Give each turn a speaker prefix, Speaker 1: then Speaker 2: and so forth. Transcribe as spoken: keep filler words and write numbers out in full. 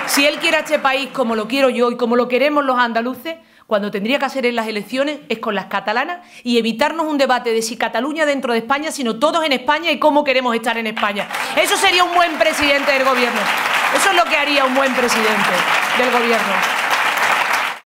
Speaker 1: Si él quiere a este país como lo quiero yo y como lo queremos los andaluces, cuando tendría que hacer en las elecciones es con las catalanas y evitarnos un debate de si Cataluña dentro de España, sino todos en España y cómo queremos estar en España. Eso sería un buen presidente del Gobierno. Eso es lo que haría un buen presidente del Gobierno.